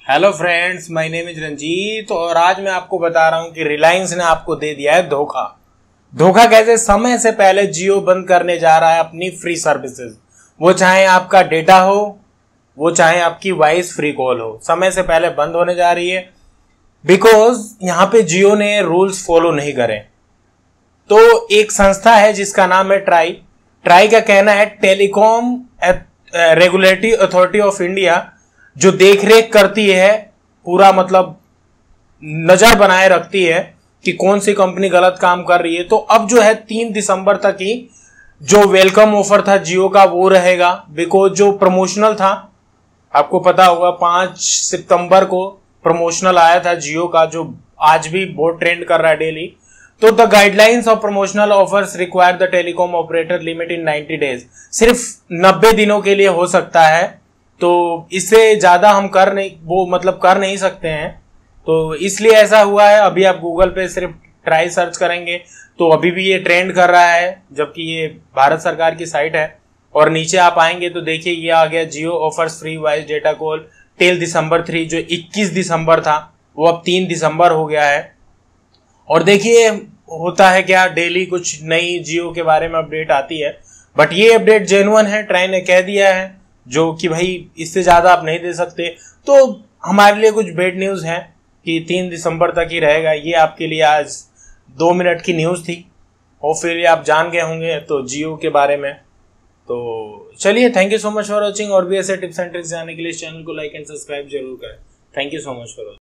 Hello friends, my name is Ranjeet और आज मैं आपको बता रहा हूं कि रिलायंस ने आपको दे दिया है धोखा। धोखा कैसे? समय से पहले जियो बंद करने जा रहा है अपनी फ्री सर्विसेज। वो चाहे आपका डेटा हो, वो चाहे आपकी वॉइस फ्री कॉल हो, समय से पहले बंद होने जा रही है बिकॉज यहाँ पे जियो ने रूल्स फॉलो नहीं करे। तो एक संस्था है जिसका नाम है ट्राई का कहना है Telecom Regulatory Authority of India जो देखरेख करती है, पूरा मतलब नजर बनाए रखती है कि कौन सी कंपनी गलत काम कर रही है। तो अब जो है 3 दिसंबर तक ही जो वेलकम ऑफर था जियो का वो रहेगा बिकॉज जो प्रमोशनल था, आपको पता होगा 5 सितंबर को प्रमोशनल आया था जियो का जो आज भी बहुत ट्रेंड कर रहा है डेली। तो the guidelines of promotional offers require the telecom operator limit in 90 days, सिर्फ 90 दिनों के लिए हो सकता है। तो इससे ज्यादा हम कर नहीं सकते हैं। तो इसलिए ऐसा हुआ है। अभी आप गूगल पे सिर्फ ट्राई सर्च करेंगे तो अभी भी ये ट्रेंड कर रहा है, जबकि ये भारत सरकार की साइट है। और नीचे आप आएंगे तो देखिए ये आ गया, Jio offers free voice data call till December 3, जो 21 दिसंबर था वो अब 3 दिसंबर हो गया है। और देखिए होता है क्या, डेली कुछ नई जियो के बारे में अपडेट आती है, बट ये अपडेट जेन्युइन है। ट्राई ने कह दिया है जो कि भाई इससे ज्यादा आप नहीं दे सकते। तो हमारे लिए कुछ बैड न्यूज है कि 3 दिसंबर तक ही रहेगा। ये आपके लिए आज 2 मिनट की न्यूज थी, और फिर आप जान गए होंगे तो जियो के बारे में। तो चलिए, thank you so much for watching. और भी ऐसे टिप्स एंड ट्रिक्स जानने के लिए इस चैनल को लाइक एंड सब्सक्राइब जरूर करें। Thank you so much for watching.